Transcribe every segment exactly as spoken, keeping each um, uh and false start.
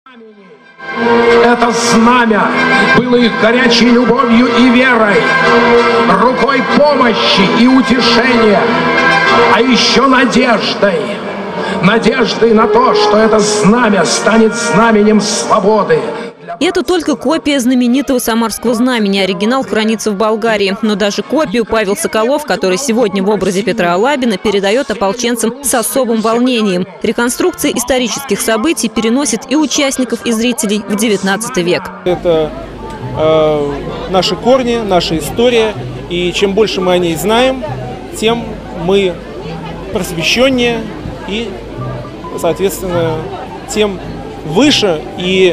Это знамя было их горячей любовью и верой, рукой помощи и утешения, а еще надеждой. Надеждой на то, что это знамя станет знаменем свободы. Это только копия знаменитого самарского знамени. Оригинал хранится в Болгарии. Но даже копию Павел Соколов, который сегодня в образе Петра Алабина, передает ополченцам с особым волнением. Реконструкция исторических событий переносит и участников, и зрителей в девятнадцатый век. Это э, наши корни, наша история. И чем больше мы о ней знаем, тем мы просвещеннее и, соответственно, тем выше и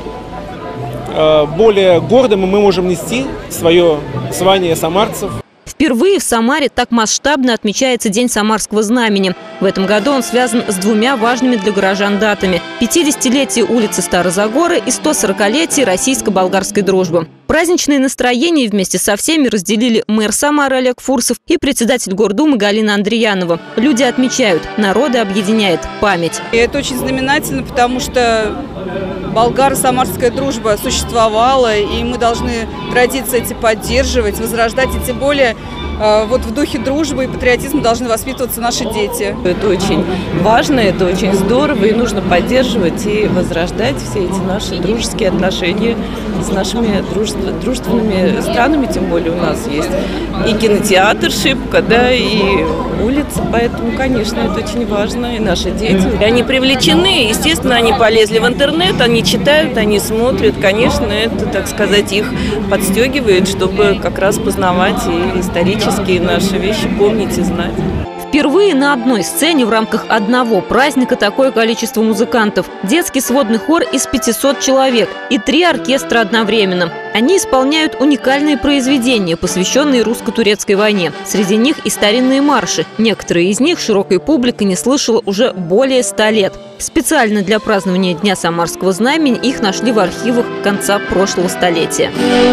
более гордым мы можем нести свое звание самарцев. Впервые в Самаре так масштабно отмечается День самарского знамени. В этом году он связан с двумя важными для горожан датами – пятидесятилетие улицы Старозагоры и сто сорокалетие российско-болгарской дружбы. Праздничное настроение вместе со всеми разделили мэр Самары Олег Фурсов и председатель Гордумы Галина Андреянова. Люди отмечают – народы объединяет память. И это очень знаменательно, потому что болгаро-самарская дружба существовала, и мы должны традиции эти поддерживать, возрождать, и тем более вот в духе дружбы и патриотизма должны воспитываться наши дети. Это очень важно, это очень здорово, и нужно поддерживать и возрождать все эти наши дружеские отношения с нашими дружественными странами, тем более у нас есть и кинотеатр Шипка, да, и улица, поэтому, конечно, это очень важно, и наши дети. Они привлечены, естественно, они полезли в интернет, они читают, они смотрят, конечно, это, так сказать, их подстегивает, чтобы как раз познавать и исторические наши вещи, помнить и знать. Впервые на одной сцене в рамках одного праздника такое количество музыкантов. Детский сводный хор из пятисот человек и три оркестра одновременно. Они исполняют уникальные произведения, посвященные русско-турецкой войне. Среди них и старинные марши. Некоторые из них широкая публика не слышала уже более ста лет. Специально для празднования Дня самарского знамени их нашли в архивах конца прошлого столетия.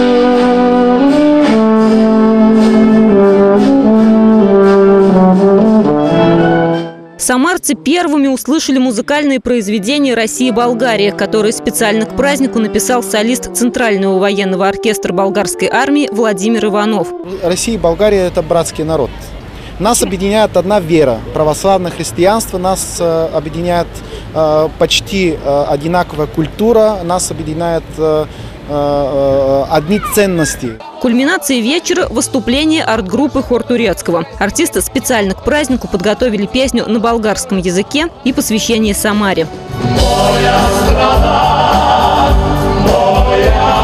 Самарцы первыми услышали музыкальные произведения «Россия и Болгария», которые специально к празднику написал солист Центрального военного оркестра болгарской армии Владимир Иванов. Россия и Болгария – это братский народ. Нас объединяет одна вера – православное христианство, нас э, объединяет э, почти э, одинаковая культура, нас объединяет э, э, одни ценности. Кульминацией вечера – выступление арт-группы «Хор турецкого». Артисты специально к празднику подготовили песню на болгарском языке и посвящение Самаре. Моя страна, моя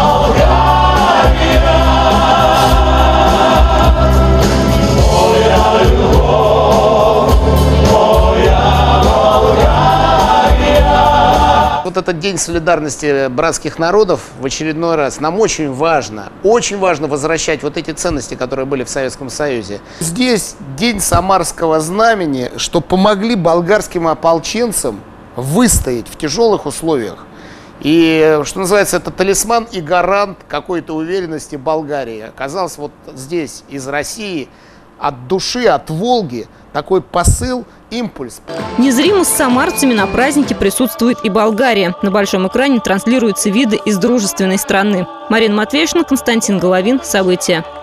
Вот этот День солидарности братских народов в очередной раз нам очень важно, очень важно возвращать вот эти ценности, которые были в Советском Союзе. Здесь День самарского знамени, что помогли болгарским ополченцам выстоять в тяжелых условиях. И, что называется, это талисман и гарант какой-то уверенности Болгарии. Оказался вот здесь, из России, от души, от Волги, такой посыл, импульс. Незримо с самарцами на празднике присутствует и Болгария. На большом экране транслируются виды из дружественной страны. Марина Матвеевна, Константин Головин. События.